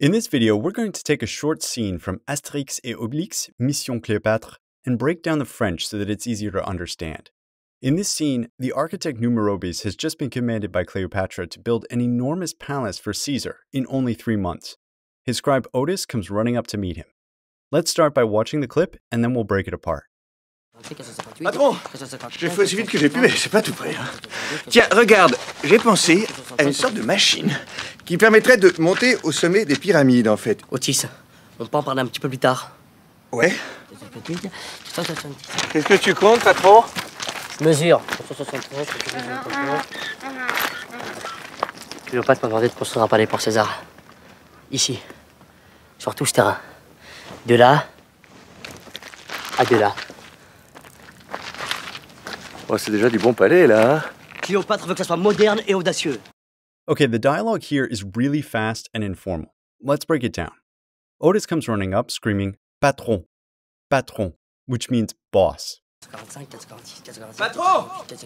In this video, we're going to take a short scene from Astérix et Obélix, Mission Cléopâtre, and break down the French so that it's easier to understand. In this scene, the architect Numérobis has just been commanded by Cleopatra to build an enormous palace for Caesar in only 3 months. His scribe Otis comes running up to meet him. Let's start by watching the clip, and then we'll break it apart. Patron, j'ai fait aussi vite que j'ai pu, mais c'est pas tout prêt. Hein. Tiens, regarde, j'ai pensé à une sorte de machine qui permettrait de monter au sommet des pyramides, en fait. Otis, on peut en parler un petit peu plus tard. Ouais. Qu'est-ce que tu comptes, patron? Je mesure. Cléopâtre m'a demandé de construire un palais pour César. Ici. Sur tout ce terrain. De là à de là. Oh, c'est déjà du bon palais, là. Hein? Cléopâtre veut que ça soit moderne et audacieux. Okay, the dialogue here is really fast and informal. Let's break it down. Otis comes running up, screaming, Patron, patron, which means boss. Patron!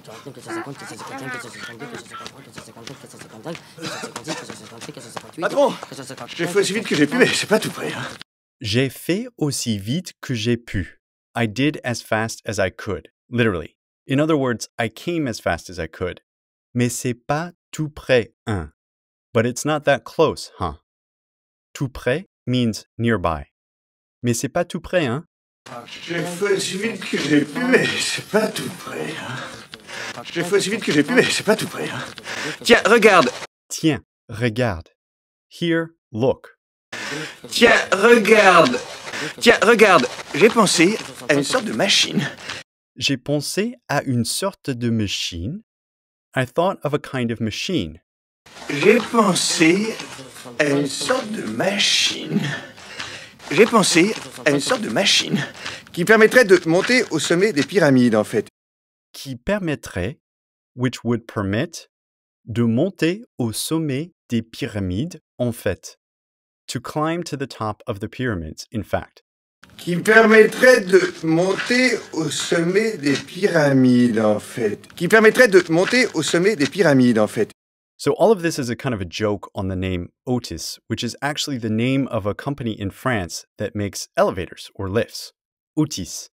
Patron, j'ai fait aussi vite que j'ai pu, mais c'est pas tout prêt. Hein. J'ai fait aussi vite que j'ai pu. I did as fast as I could, literally. In other words, I came as fast as I could. Mais c'est pas tout près, hein? But it's not that close, huh? Tout près means nearby. Mais c'est pas tout près, hein? J'ai fait aussi vite que j'ai pu, mais c'est pas tout prêt. Hein. J'ai fait aussi vite que j'ai pu, mais c'est pas tout prêt. Hein. Tiens, regarde. Tiens, regarde. Here, look. Tiens, regarde. Tiens, regarde. J'ai pensé à une sorte de machine. J'ai pensé à une sorte de machine. I thought of a kind of machine. J'ai pensé à une sorte de machine. J'ai pensé à une sorte de machine qui permettrait de monter au sommet des pyramides, en fait. Qui permettrait, which would permit, de monter au sommet des pyramides, en fait. To climb to the top of the pyramids, in fact. Qui permettrait de monter au sommet des pyramides, en fait. Qui permettrait de monter au sommet des pyramides, en fait. So all of this is a kind of a joke on the name Otis, which is actually the name of a company in France that makes elevators or lifts. Otis.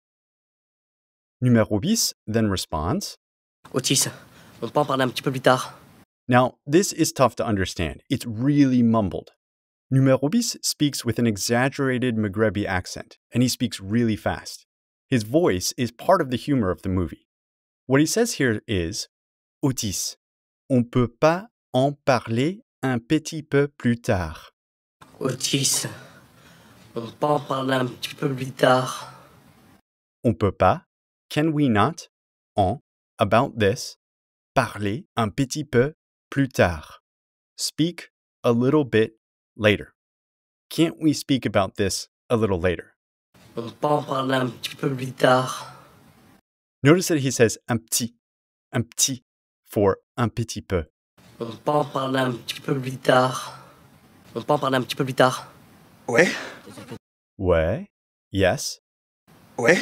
Numérobis then responds, Otis, on peut en parler un petit peu plus tard. Now, this is tough to understand. It's really mumbled. Numérobis speaks with an exaggerated Maghrebi accent, and he speaks really fast. His voice is part of the humor of the movie. What he says here is, Otis, on peut pas en parler un petit peu plus tard. Otis, on peut en parler un petit peu plus tard. On peut pas, can we not, en, about this, parler un petit peu plus tard. Speak a little bit later. Can't we speak about this a little later? On peut en parler un petit peu plus tard. Notice that he says un petit for un petit peu. On peut en parler un petit peu plus tard. On peut en parler un petit peu plus tard. Ouais. Ouais, yes. Ouais.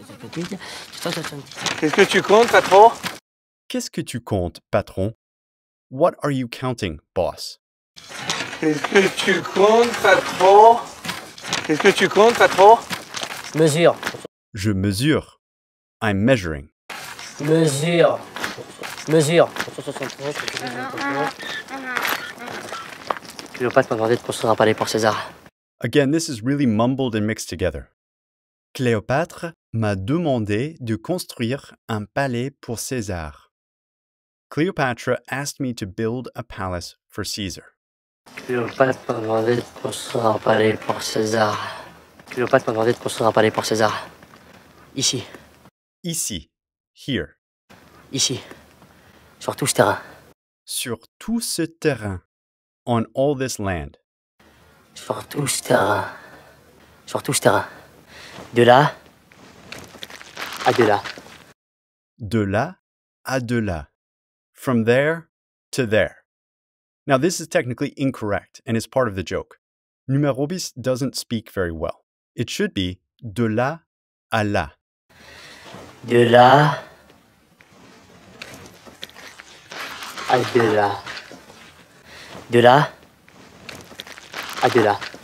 Qu'est-ce que tu comptes, patron? Qu'est-ce que tu comptes, patron? What are you counting, boss? Qu'est-ce que tu comptes, patron? Qu'est-ce que tu comptes, patron? Je mesure. Je mesure. I'm measuring. Je mesure. Je mesure. Cléopâtre m'a demandé de construire un palais pour César. Again, this is really mumbled and mixed together. Cléopâtre m'a demandé de construire un palais pour César. Cleopatra asked me to build a palace for Caesar. Cléopâtre m'a demandé de construire un palais pour César. Cléopâtre m'a demandé de construire un palais pour César. Ici. Ici, here. Ici. Sur tout ce terrain. Sur tout ce terrain. On all this land. Sur tout ce terrain. Sur tout ce terrain. De là à de là. De là à de là. From there to there. Now, this is technically incorrect and is part of the joke. Numérobis doesn't speak very well. It should be de là à là. De là à de là. De là à de là.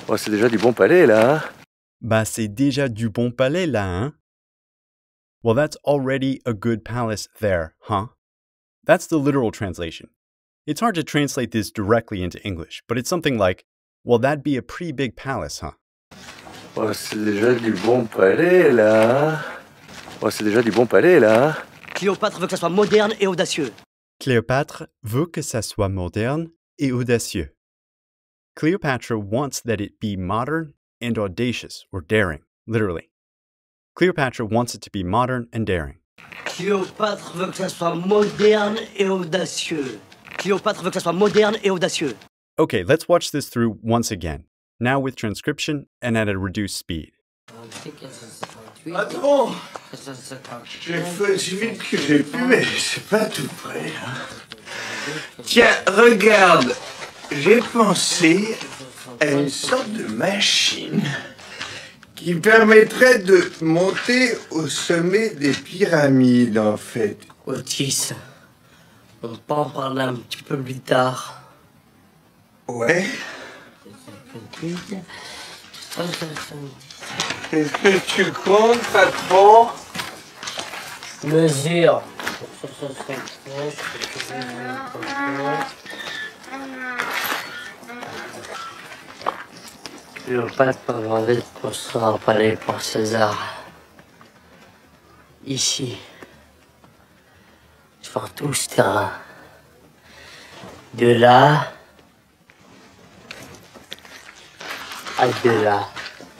Oh, c'est déjà du bon palais, là. Bah, c'est déjà du bon palais, là, hein? Well, that's already a good palace there, huh? That's the literal translation. It's hard to translate this directly into English, but it's something like, well, that'd be a pretty big palace, huh? Oh, c'est déjà du bon palais, là. Oh, c'est déjà du bon palais, là. Cléopâtre veut que ça soit moderne et audacieux. Cléopâtre veut que ça soit moderne et audacieux. Cleopatra wants that it be modern and audacious, or daring, literally. Cleopatra wants it to be modern and daring. Cléopâtre veut que ça soit moderne et audacieux. Cléopâtre veut que ça soit moderne et audacieux. Okay, let's watch this through once again, now with transcription and at a reduced speed. Patron, j'ai fait aussi vite que j'ai pu, mais c'est pas tout près. Hein. Tiens, regarde, j'ai pensé à une sorte de machine qui permettrait de monter au sommet des pyramides, en fait. Otis, on peut en parler un petit peu plus tard. Ouais. Qu'est-ce que tu comptes, patron? Mesure. Cléopâtre m'a demandé de construire un palais pour César. Ici. Sur tout ce terrain. De là à de là.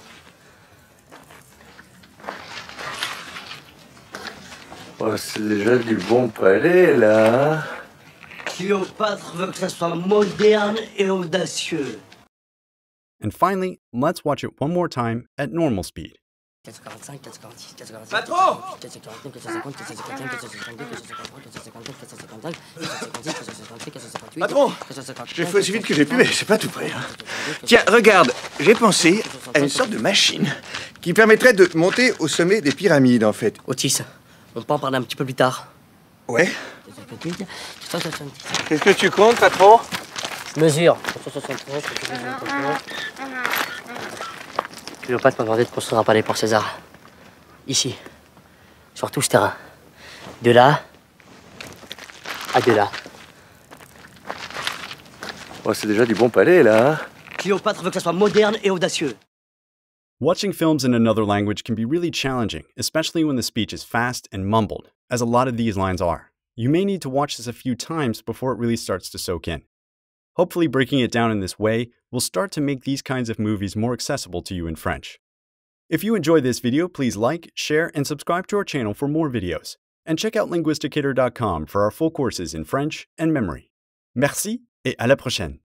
Oh, c'est déjà du bon palais, là. Cléopâtre veut que ça soit moderne et audacieux. And finally, let's watch it one more time at normal speed. Patron! Patron, j'ai fait aussi vite que j'ai pu, mais c'est pas tout près. Hein. Tiens, regarde, j'ai pensé à une sorte de machine qui permettrait de monter au sommet des pyramides, en fait. Otis, on peut en parler un petit peu plus tard. Ouais. Qu'est-ce que tu comptes, patron? Mesure. Cléopâtre m'a demandé de construire un palais pour César. Ici. Sur tout ce terrain. De là à de là. Oh, c'est déjà du bon palais, là. Cléopâtre veut que ça soit moderne et audacieux. Watching films in another language can be really challenging, especially when the speech is fast and mumbled, as a lot of these lines are. You may need to watch this a few times before it really starts to soak in. Hopefully, breaking it down in this way will start to make these kinds of movies more accessible to you in French. If you enjoyed this video, please like, share, and subscribe to our channel for more videos. And check out linguisticator.com for our full courses in French and memory. Merci et à la prochaine.